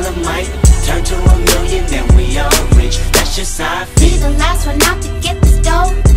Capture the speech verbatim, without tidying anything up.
dollar might turn to a million, then we all rich. That's just how I feel. Be the last one out to get this dough.